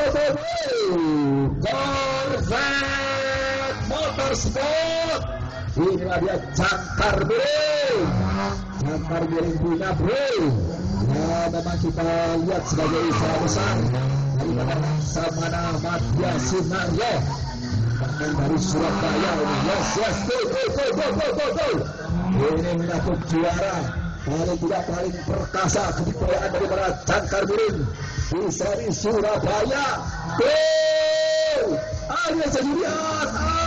Corvette Motorsport. Inilah dia Jangkar Miring. Jangkar Miring punya bro. Ya memang kita lihat sebagai usaha besar dari Laksamana Madya Sunaryo dari Surabaya ini. Yes, go. Ini menyambut juara paling tidak paling perkasa kepikiraan daripada Jangkar Miring di seri Surabaya. Go! Ayo Julian.